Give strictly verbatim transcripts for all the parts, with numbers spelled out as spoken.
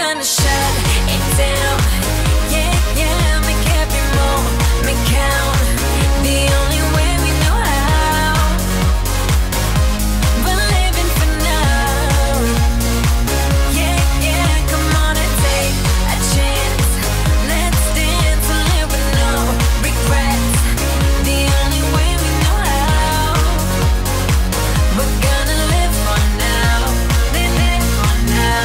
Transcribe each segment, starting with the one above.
gonna shut it down. Yeah, yeah, make every moment count. The only way we know how. We're living for now. Yeah, yeah, come on and take a chance. Let's dance and live with no regrets. The only way we know how. We're gonna live for now. Live it for now.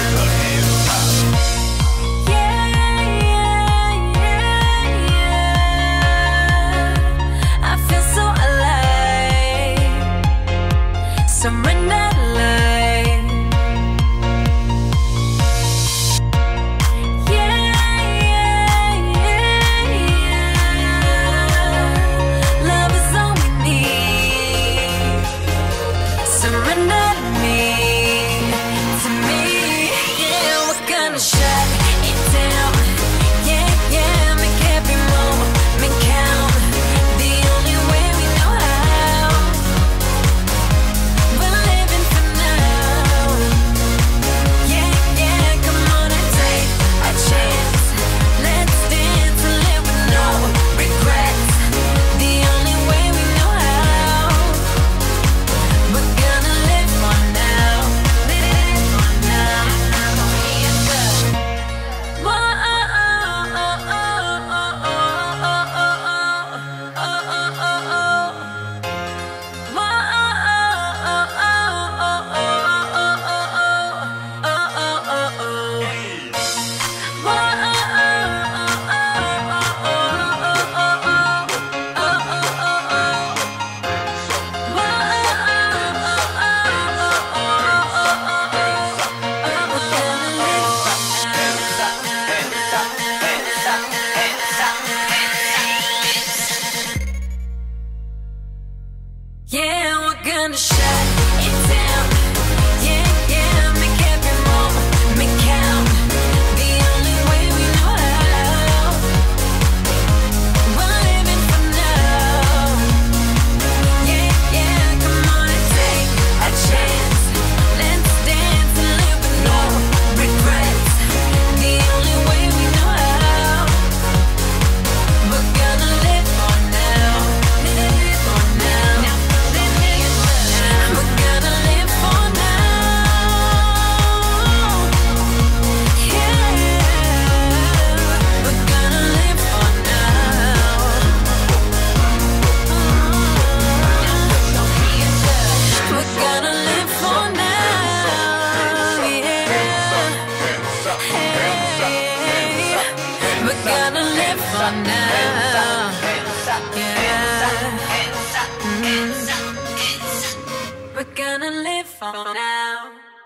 Yeah, yeah, yeah, yeah. I feel so alive. Surrender life. Yeah, yeah, yeah, yeah. Love is all we need. Surrender to me, to me. Yeah, we're gonna shut it down. Yeah, yeah, make every moment count. The only way we know how. We're living for now. Yeah, yeah, come on and take a chance. Let's dance and live with no regrets. The only way we know how. We're gonna live for now. Live for now. Whoa, oh, oh, oh, oh, oh, oh, oh, oh, oh, oh. Whoa, oh, oh, oh, oh, oh, oh, oh, oh, oh, oh, oh. Whoa, oh, oh, oh, oh, oh, oh, oh, oh, yeah, we're gonna shut it down. Yeah, yeah, make every moment count. The only way we know how. We're living for now. Yeah, yeah, come on and take a chance. Let's dance and live with no regrets. The only way we know how. We're gonna live for now. Live for now. We're gonna live for now. Yeah, we're gonna live for now. We're gonna live for now. Yeah. Hey, we're gonna live for now. Yeah. Mm. We're gonna live for now.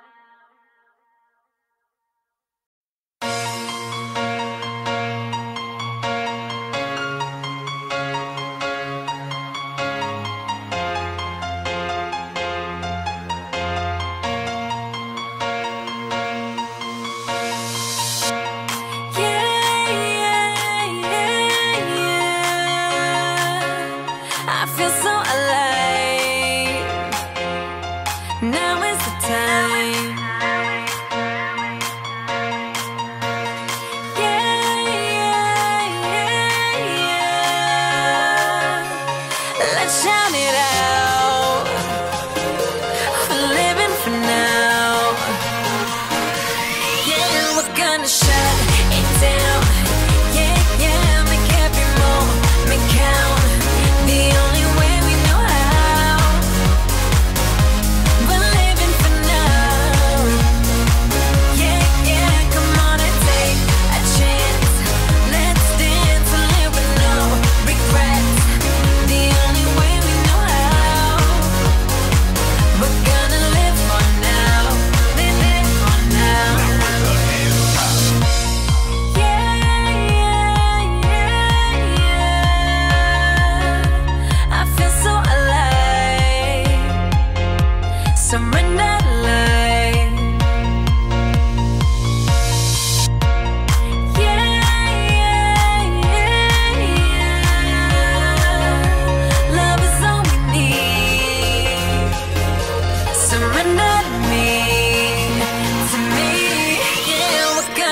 Yeah, yeah, yeah, yeah. I feel so alive. Now is the time. Yeah, yeah, yeah, yeah. Let's shout it out. We're living for now. Yeah, we're gonna shut it down. Yeah, yeah, make every moment count. The only way we know how. We're living for now. Yeah, yeah, come on and take a chance. Let's dance and live with no regrets. The only way we know how. We're gonna live for now. Live it for now. Yeah,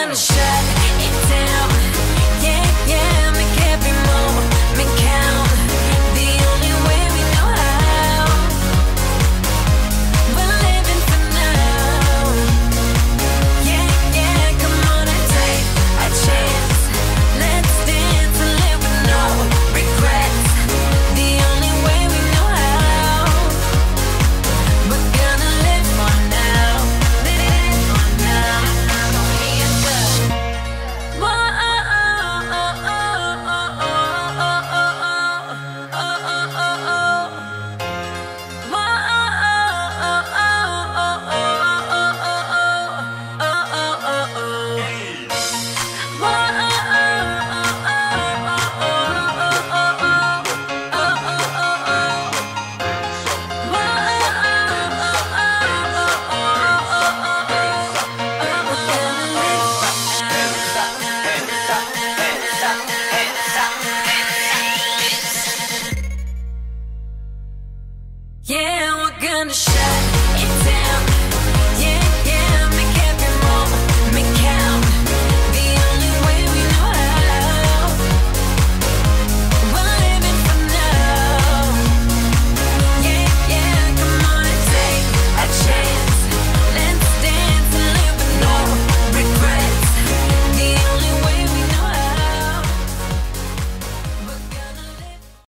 gonna show.